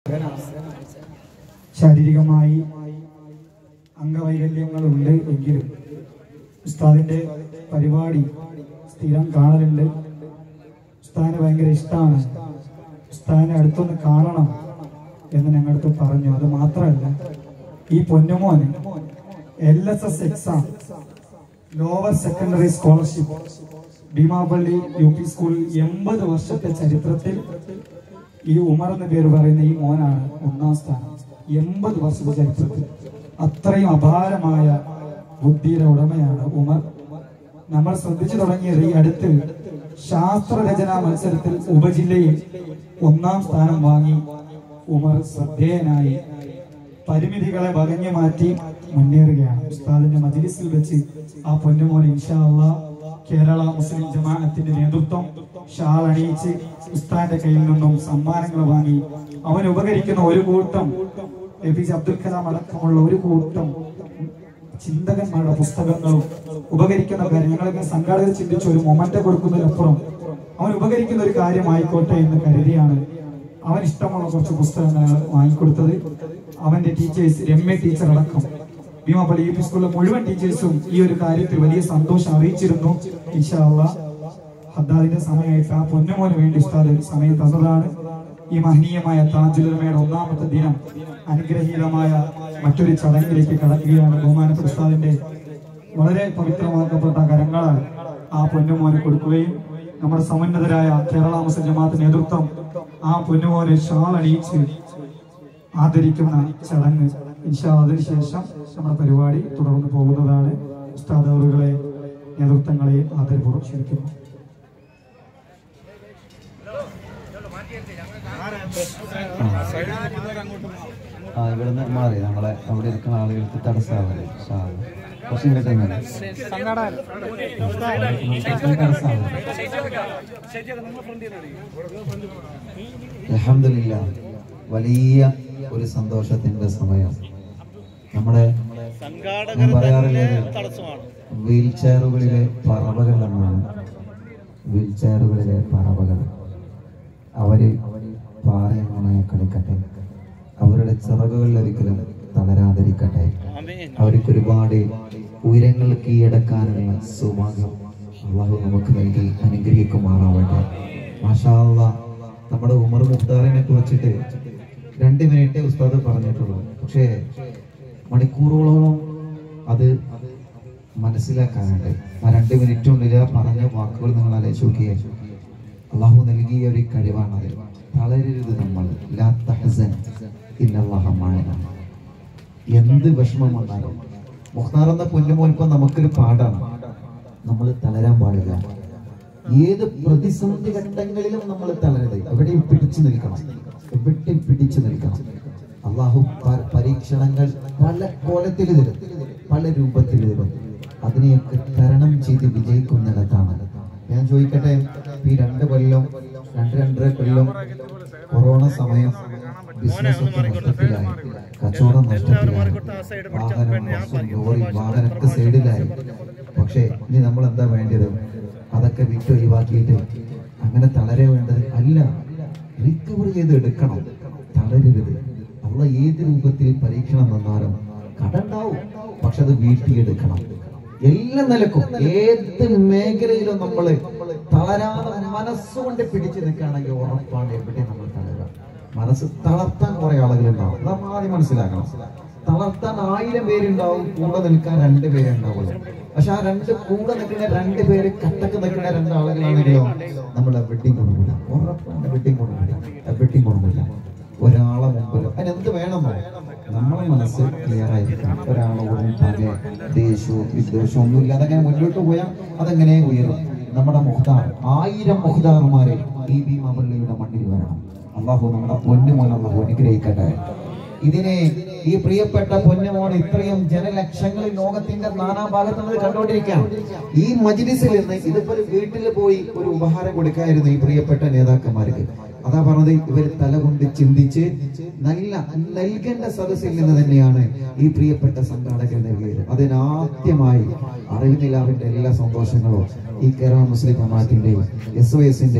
ശാരീരികമായി അംഗവൈകല്യങ്ങളുണ്ട് എങ്കിലും ഉസ്താദിന്റെ പരിപാടി സ്ഥിരം കാണലുണ്ട്. ഉസ്താദിന് ഭയങ്കര ഇഷ്ടമാണ്. ഉസ്താദിനെ അടുത്തൊന്ന് കാണണം എന്ന് ഞങ്ങളടുത്ത് പറഞ്ഞു. അത് മാത്രമല്ല, ഈ പൊന്നുമോന് LSS exam lower secondary scholarship Beemapally UP സ്കൂളിൽ 80 വർഷത്തെ ചരിത്രത്തിൽ ഈ ഉമർ എന്ന പേര് പറയുന്ന ഈ മോനാണ് 1ാം സ്ഥാനം. 80 വർഷത്തെ ചരിത്രത്തിൽ അത്രയും അപാരമായ ബുദ്ധിയുടെ ഉടമയാണ് ഉമർ. നമ്മൾ ശ്രദ്ധിച്ചു തുടങ്ങിയത് ഈ അടുത്ത് ശാസ്ത്രരചനാ മത്സരത്തിൽ ഉപജില്ലയിൽ 1ാം സ്ഥാനം വാങ്ങി ഉമർ ശ്രദ്ധേയനായി പരിമിതികളെ വകഞ്ഞു മാറ്റി മുന്നേറുകയാണ്. ഉസ്താദിന്റെ മജ്‌ലിസിൽ വെച്ച് ആ പൊന്നുമോൻ ഇൻഷാ അല്ലാഹ് കേരള മുസ്ലിം ജമാഅത്തിന്റെ നേതൃത്വം ഷാൾ അണിയിച്ച് ഉസ്താദിന്റെ കയ്യിൽ നിന്നും സമ്മാനങ്ങൾ വാങ്ങി അവൻ ഉപകരിക്കുന്ന ഒരു കൂട്ടം APJ അബ്ദുൽ കലാം അടക്കമുള്ള ഒരു കൂട്ടം ചിന്തകന്മാരുടെ പുസ്തകങ്ങളും ഉപകരിക്കുന്ന കാര്യം ഞങ്ങളൊക്കെ സംഘാടകർ ചിന്തിച്ച ഒരു മൊമെന്റ് കൊടുക്കുന്നതിനപ്പുറം അവൻ ഉപകരിക്കുന്ന ഒരു കാര്യമായിക്കോട്ടെ എന്ന് കരുതിയാണ് അവൻ ഇഷ്ടമുള്ള കുറച്ച് പുസ്തകങ്ങൾ വാങ്ങിക്കൊടുത്തത്. അവന്റെ ടീച്ചേഴ്സ് രമ്യ ടീച്ചർ അടക്കം ഭീമാപള്ളി UP സ്കൂളിലെ മുഴുവൻ ടീച്ചേഴ്സും ഈ ഒരു കാര്യത്തിൽ വലിയ സന്തോഷം അറിയിച്ചിരുന്നു. ഇൻഷാ അല്ലാഹ് ഹദ്ദാദിന്റെ സമയമായിട്ട് ആ പൊന്നുമോന് വേണ്ടി ഉസ്താദ് സമയം തന്നതാണ്. ഈ മഹനീയമായ താജുൽ ഉലമയുടെ 1ാമത്തെ ദിനം അനുഗ്രഹീതമായ മറ്റൊരു ചടങ്ങിലേക്ക് കടക്കുകയാണ്. ബഹുമാനപ്പെട്ട ഉസ്താദിന്റെ വളരെ പവിത്രമാക്കപ്പെട്ട കരങ്ങളാൽ ആ പൊന്നുമോന് കൊടുക്കുകയും നമ്മുടെ സമുന്നതരായ കേരള മുസ്ലിം ജമാഅത്ത് നേതൃത്വം ആ പൊന്നുമോനെ ഷാൾ അണിയിച്ച് ആദരിക്കുന്ന ചടങ്ങ് ഇൻഷാ അല്ലാഹ് അതിനുശേഷം നമ്മുടെ പരിപാടി തുടർന്ന് പോകുന്നതാണ്. ഉസ്താദ് അവറുകളെ നേതൃത്വങ്ങളെ ആദരപൂർവ്വം ക്ഷണിക്കുന്നു. ഇവിടുന്ന് മാറി നമ്മളെ അവിടെ ഇരിക്കുന്ന ആളുകൾക്ക് തടസ്സമാവല്ലേ. കുറച്ചും കിട്ടുന്നില്ല. അൽഹംദുലില്ലാ, വലിയ ഒരു സന്തോഷത്തിന്റെ സമയം. നമ്മുടെ ഞാൻ പറയാറില്ലേ, വീൽ ചെയറുകളിലെ പറവകൾ എന്നാണ്. വീൽ ചെയറുകളിലെ പറവകൾ അവര് പാറയങ്ങനെ കളിക്കട്ടെ, അവരുടെ ചിറകുകളിൽ ഒരിക്കലും തളരാതിരിക്കട്ടെ. അവർക്ക് ഒരുപാട് ഉയരങ്ങൾ കീഴടക്കാനുള്ള സൗഭാഗ്യം അല്ലാഹു നമുക്ക് നൽകി അനുഗ്രഹിക്കുമാറാവട്ടെ. മാഷാ അല്ലാഹ്, നമ്മുടെ ഉമർ മുഖ്താറിനെ കുറിച്ചിട്ട് 2 മിനിറ്റേ ഉസ്താദ് പറഞ്ഞിട്ടുള്ളൂ. പക്ഷേ മണിക്കൂറുകളോളം അത് മനസ്സിലാക്കാനുണ്ട്. ആ 2 മിനിറ്റിനുള്ളിൽ പറഞ്ഞ വാക്കുകൾ നിങ്ങൾ ആലോചിച്ച് നോക്കിയേ. അള്ളാഹു നൽകിയ ഒരു കഴിവാണത്. തളരരുത് നമ്മൾ. ലാ തഹ്സൻ ഇന്നല്ലാഹ മഅനാ. എന്ത് വിഷമം വന്നാലും മുഖ്താർ എന്ന പൊന്നുമോനിപ്പം നമുക്കൊരു പാഠാണ്. നമ്മൾ തളരാൻ പാടില്ല. ഏത് പ്രതിസന്ധി ഘട്ടങ്ങളിലും നമ്മൾ തളരരുത്. എവിടെയും പിടിച്ചു നിൽക്കണം, എവിടെയും പിടിച്ചു നിൽക്കണം. അള്ളാഹു പരീക്ഷണങ്ങൾ പല കോലത്തിൽ തരും, പല രൂപത്തിൽ തരും. അതിനെയൊക്കെ തരണം ചെയ്ത് വിജയിക്കുന്നിടത്താണ്. ഞാൻ ചോദിക്കട്ടെ, ഈ 2 കൊല്ലം 2-2.5 കൊല്ലം കൊറോണ സമയം ബിസിനസ് ഒക്കെ നഷ്ടത്തിലായി, കച്ചവടം നഷ്ടത്തിലായി, വാഹനം ലോറി വാഹനമൊക്കെ സൈഡിലായി. പക്ഷെ ഇനി നമ്മൾ എന്താ വേണ്ടത്? അതൊക്കെ വിറ്റ് ഒഴിവാക്കിയിട്ട് അങ്ങനെ തളരെ വേണ്ടത് അല്ല, റിക്കവർ ചെയ്ത് എടുക്കണം. തളരരുത്. അള്ള ഏത് രൂപത്തിൽ പരീക്ഷണം വന്നാലും കടണ്ടാവും, പക്ഷെ അത് വീട്ടിയെടുക്കണം. എല്ലാ നിലക്കും ഏത് മേഖലയിലും നമ്മൾ തളരാതെ മനസ്സുകൊണ്ട് പിടിച്ചു നിൽക്കുകയാണെങ്കിൽ ഉറപ്പാണ് എവിടെ നമ്മൾ തളരുക. മനസ്സ് തളർത്താൻ കുറെ ആളുകളുണ്ടാവും, നമ്മൾ ആദ്യം മനസ്സിലാക്കണം. തളർത്താൻ 1000 പേരുണ്ടാവും, കൂടെ നിൽക്കാൻ 2 പേരുണ്ടാവുള്ളൂ. പക്ഷെ ആ 2 കൂടെ നിൽക്കുന്ന 2 പേര് കട്ടക്ക് നിൽക്കുന്ന 2 ആളുകളാണെങ്കിലോ നമ്മൾ എവിടെയും കൊടുക്കില്ല. ഉറപ്പാണ് എവിടെയും കൊടുക്കില്ല, എവിടെയും കൊടുക്കില്ല. ഒരാളെ മുമ്പിൽ അതിനെന്ത് വേണമെന്നോ നമ്മളെ മനസ്സ് ക്ലിയർ ആയിരിക്കണം. ഒരാളോടും പകയ ദേഷ്യവും വിദ്വേഷവും ഒന്നുമില്ല. അതങ്ങനെ മുന്നോട്ട് പോയാൽ അതെങ്ങനെ ഉയരും. നമ്മുടെ മുഖ്താർ 1000 മുഖ്താർമാരെ ഈ ഭീമാപള്ളിയുടെ മണ്ണിൽ വരണം. അള്ളാഹു നമ്മുടെ പൊന്നുമോൻ അള്ളാഹു അനുഗ്രഹിക്കട്ടെ. ഇതിനെ ഈ പ്രിയപ്പെട്ട പൊന്നുമോൻ ഇത്രയും ജനലക്ഷങ്ങളിൽ ലോകത്തിന്റെ നാനാഭാഗത്ത് നിന്ന് കണ്ടുകൊണ്ടിരിക്കുകയാണ്. ഈ മജ്‌ലിസിൽ നിന്ന് ഇതിപ്പോ വീട്ടിൽ പോയി ഒരു ഉപഹാരം കൊടുക്കായിരുന്നു ഈ പ്രിയപ്പെട്ട നേതാക്കന്മാർക്ക്. അതാ പറഞ്ഞത്, ഇവർ തല കൊണ്ട് ചിന്തിച്ച് നല്ല നൽകേണ്ട സദസ്സിൽ നിന്ന് തന്നെയാണ് ഈ പ്രിയപ്പെട്ട സംഘാടകർ നൽകിയത്. അതിനാദ്യമായി അറിവ് നിലാവിന്റെ എല്ലാ സന്തോഷങ്ങളും ഈ കേരള മുസ്ലിം ജമാഅത്തിന്റെയും SOSന്റെയും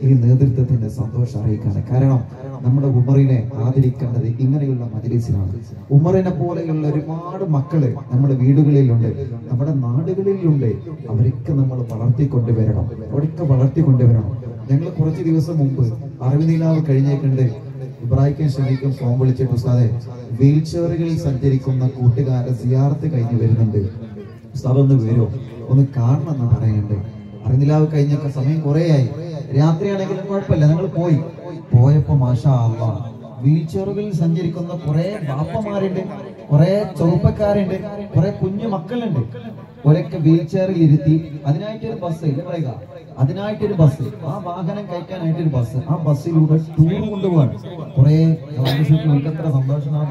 ഈ നേതൃത്വത്തിന്റെ സന്തോഷം അറിയിക്കാണ്. കാരണം നമ്മുടെ ഉമറിനെ ആദരിക്കേണ്ടത് ഇങ്ങനെയുള്ള മജ്‌ലിസിലാണ്. ഉമറിനെ പോലെയുള്ള ഒരുപാട് മക്കള് നമ്മുടെ വീടുകളിലുണ്ട്, നമ്മുടെ നാടുകളിലുണ്ട്. അവരൊക്കെ നമ്മൾ വളർത്തിക്കൊണ്ടുവരണം, ഞങ്ങൾ കുറച്ച് ദിവസം മുമ്പ് അറിവുനിലാവ് കഴിഞ്ഞേക്കുണ്ട് ഇബ്രാഹിം ഷെരീഖും ഫോൺ വിളിച്ചിട്ട് ഉസ്താദെ വീൽ ചെയറുകളിൽ സഞ്ചരിക്കുന്ന കൂട്ടുകാരെ സിയാറത്ത് കഴിഞ്ഞ് വരുന്നുണ്ട്, ഉസ്താദ് ഒന്ന് വരുമോ, ഒന്ന് കാണണം എന്ന് പറയുന്നുണ്ട്. അറിവുനിലാവ് കഴിഞ്ഞൊക്കെ സമയം കുറേയായി, രാത്രിയാണെങ്കിലും കുഴപ്പമില്ല, ഞങ്ങൾ പോയപ്പോ മാഷാ അല്ലാഹ് വീൽ ചെയറുകളിൽ സഞ്ചരിക്കുന്ന കുറെ ബാപ്പമാരുണ്ട്, കുറെ ചെറുപ്പക്കാരുണ്ട്, കുറെ കുഞ്ഞു മക്കളുണ്ട്. ഒരൊക്കെ വീൽ ചെയറിൽ ഇരുത്തി അതിനായിട്ടൊരു ബസ് ഇല്ല പറയുക, അതിനായിട്ടൊരു ബസ്, ആ വാഹനം കയറ്റാനായിട്ടൊരു ബസ്, ആ ബസ്സിലൂടെ ടൂർ കൊണ്ടുപോകാൻ കുറെ എത്ര സന്തോഷമാണ്.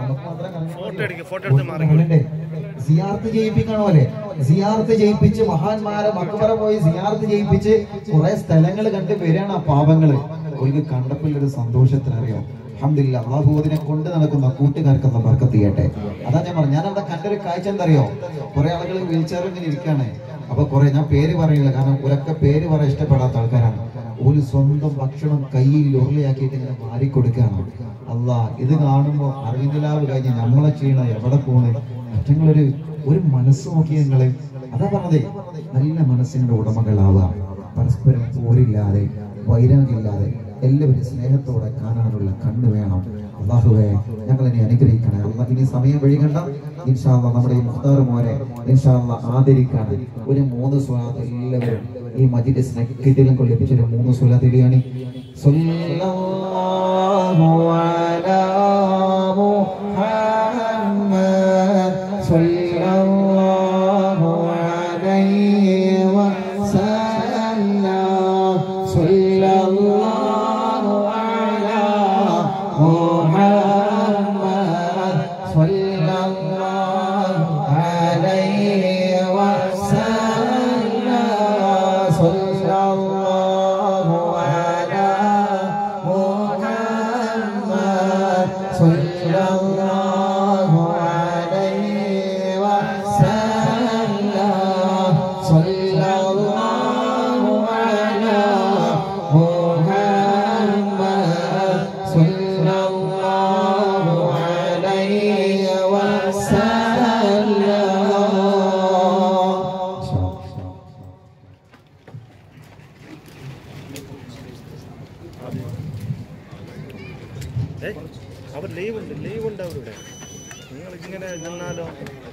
സിയാർത്ത് ചെയ്യിപ്പിക്കണോ അല്ലെ, സിയാർത്ത് ചെയ്യിപ്പിച്ച് മഹാന്മാരെ മക്ബറ പോയി സിയാർത്ത് ചെയ്യിപ്പിച്ച് കുറെ സ്ഥലങ്ങൾ കണ്ട് വരികയാണ് ആ പാപങ്ങള്. അവർക്ക് കണ്ടപ്പോൾ ഒരു സന്തോഷത്തിനറിയാം. അൽഹംദുലില്ലാഹ് അല്ലാഹു അതിനെ കൊണ്ട് നടക്കുന്ന കൂട്ടുകാർക്കൊന്ന് ബർക്കത്ത് ചെയ്യട്ടെ. അതാ ഞാൻ പറഞ്ഞു, ഞാൻ അവിടെ കണ്ടൊരു കാഴ്ച എന്തറിയോ, കുറെ ആളുകൾ വീൽ ചെയർ ഇങ്ങനെ ഇരിക്കുകയാണ്. അപ്പൊ കുറെ, ഞാൻ പേര് പറയില്ല കാരണം ഒരൊക്കെ പേര് പറയാൻ ഇഷ്ടപ്പെടാത്ത ആൾക്കാരാണ്. ഒരു സ്വന്തം ഭക്ഷണം കയ്യിൽ ഉരുളയാക്കിയിട്ട് ഇങ്ങനെ മാറിക്കൊടുക്കുകയാണ്. അല്ലാഹ് ഇത് കാണുമ്പോ അറിവിനിലാവ് കഴിഞ്ഞ് നമ്മളെ ക്ഷീണം എവിടെ പോണ്, ഒരു മനസ്സ് നോക്കി നിങ്ങള്. അതാ പറഞ്ഞതേ, നല്ല മനസ്സിന്റെ ഉടമകളാവുക, പരസ്പരം പോരില്ലാതെ വൈരാഗ്യമില്ലാതെ എല്ലാവരും സ്നേഹത്തോടെ കാണാനുള്ള കണ്ണ് വേണം. അല്ലാഹുവേ ഞങ്ങൾ ഇനി അനുഗ്രഹിക്കണേ. ഇനി സമയം വഴികണ്ട ഇൻഷാ അല്ലാഹ് നമ്മുടെ ഈ മുഖ്താർ മോനെ ഇൻഷാ അല്ലാഹ് ആദരിക്കാണ്. ഒരു 3 സ്വലാത്ത് എല്ലാവരും ഈ മജ്‌ലിസിനെ കിട്ടിലും കൊള്ളിപ്പിച്ചൊരു 3 സ്വലാത്ത് ഇടിയാണ്. സ്വല്ലല്ലാഹു അലാ മുഹമ്മദ് സ്വല്ലല്ലാഹു അലൈഹി വസല്ലം സ്വല്ലല്ലാഹു അലാ മുഹമ്മദ് സ്വല്ലല്ലാഹു അലൈഹി വസല്ലം സ്വല്ലല്ലാഹു അലാ മുഹമ്മദ് സ്വല്ലല്ലാഹു അലൈഹി വസല്ലം സ്വല്ലല്ലാഹു അലാ മുഹമ്മദ് സ്വല്ലല്ലാഹു അലൈഹി വസല്ലം. അവർ ലീവ് ഉണ്ട് അവരുടെ. നിങ്ങൾ ഇങ്ങനെ നിന്നാലോ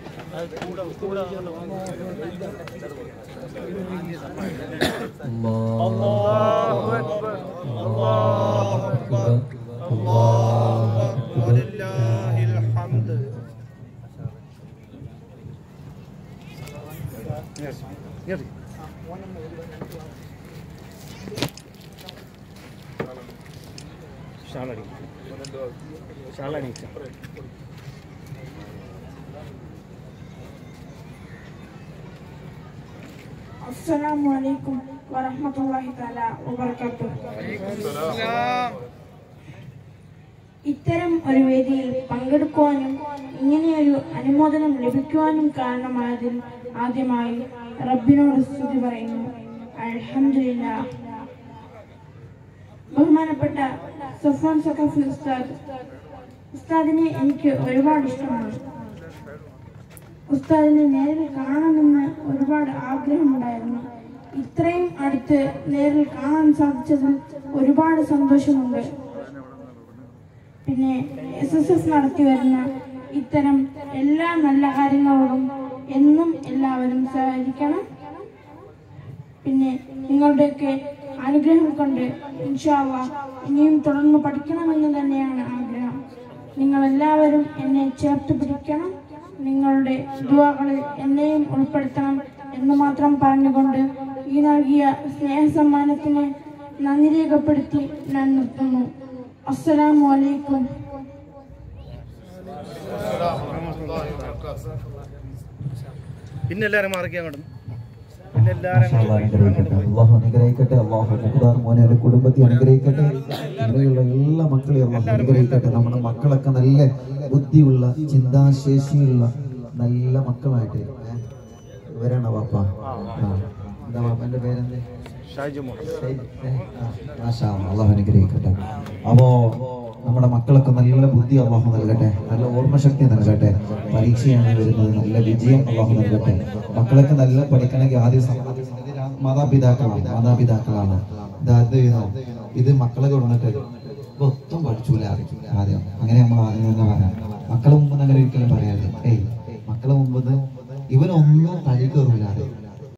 അല്ലാഹു അക്ബർ അല്ലാഹു അക്ബർ അല്ലാഹു അക്ബർ വലില്ലാഹിൽ ഹംദ്. അസ്സലാമു അലൈക്കും വറഹ്മത്തുള്ളാഹി തആല വബറകാതുഹു. ഇത്തരം ഒരു വേദിയിൽ പങ്കെടുക്കുവാനും ഇങ്ങനെയൊരു അനുമോദനം ലഭിക്കുവാനും കാരണമായതിൽ ആദ്യമായി റബ്ബിനോട് സ്തുതി പറയുന്നു. അൽഹംദുലില്ലാഹ്. ബഹുമാനപ്പെട്ട സഫ്വാൻ സഖാഫി ഉസ്താദിനെ എനിക്ക് ഒരുപാട് ഇഷ്ടമാണ്. ഉസ്താദിനെ നേരിൽ കാണണമെന്ന് ഒരുപാട് ആഗ്രഹമുണ്ടായിരുന്നു. ഇത്രയും അടുത്ത് നേരിൽ കാണാൻ സാധിച്ചതിൽ ഒരുപാട് സന്തോഷമുണ്ട്. പിന്നെ SSF നടത്തി വരുന്ന ഇത്തരം എല്ലാ നല്ല കാര്യങ്ങളോടും എന്നും എല്ലാവരും സഹകരിക്കണം. പിന്നെ നിങ്ങളുടെയൊക്കെ അനുഗ്രഹം കൊണ്ട് ഇൻഷാ അല്ലാഹ് ഇനിയും തുടർന്ന് പഠിക്കണമെന്ന് തന്നെയാണ് ആഗ്രഹം. നിങ്ങളെല്ലാവരും എന്നെ ചേർത്ത് പിടിക്കണം, നിങ്ങളുടെ ദുആകളിൽ എന്നെയും ഉൾപ്പെടുത്തണം എന്ന് മാത്രം പറഞ്ഞുകൊണ്ട് ഈ നൽകിയ സ്നേഹസമ്മാനത്തിന് നന്ദി രേഖപ്പെടുത്തി ഞാൻ നിർത്തുന്നു. അസ്സലാമു അലൈക്കും. പിന്നെ എല്ലാവരും മാറിക്കാൻ കണ്ടു. അള്ളാഹു അനുഗ്രഹിക്കട്ടെ. അള്ളാഹു മുഖ്താർ മോനെ ഒരു കുടുംബത്തെ അനുഗ്രഹിക്കട്ടെ. ഇവിടെയുള്ള എല്ലാ മക്കളെയും അള്ളാഹു അനുഗ്രഹിക്കട്ടെ. നമ്മുടെ മക്കളൊക്കെ നല്ല ബുദ്ധിയുള്ള ചിന്താശേഷിയുള്ള നല്ല മക്കളായിട്ട് ഇവരാണ് വാപ്പ. എന്താ വാപ്പന്റെ പേരെന്ത്? ഷാജുമോൻ. അള്ളാഹു അനുഗ്രഹിക്കട്ടെ. അപ്പോ നമ്മുടെ മക്കളൊക്കെ നല്ല ബുദ്ധി അള്ളാഹു നൽകട്ടെ, നല്ല ഓർമ്മശക്തി നൽകട്ടെ. പരീക്ഷയാണ് വരുന്നത്, നല്ല വിജയം അള്ളാഹു നൽകട്ടെ. മക്കളൊക്കെ നല്ല പഠിക്കണമെങ്കിൽ ആദ്യം മാതാപിതാക്കളാണ് ഇത് മക്കളെ കൊടുത്തിട്ട് ഒത്തും പഠിച്ചൂല ആദ്യം. അങ്ങനെ നമ്മൾ ആദ്യം തന്നെ പറയാം. മക്കളെ മുമ്പ് അങ്ങനെ ഒരിക്കലും പറയരുത്. മക്കളെ മുമ്പ് ഇവനൊന്നും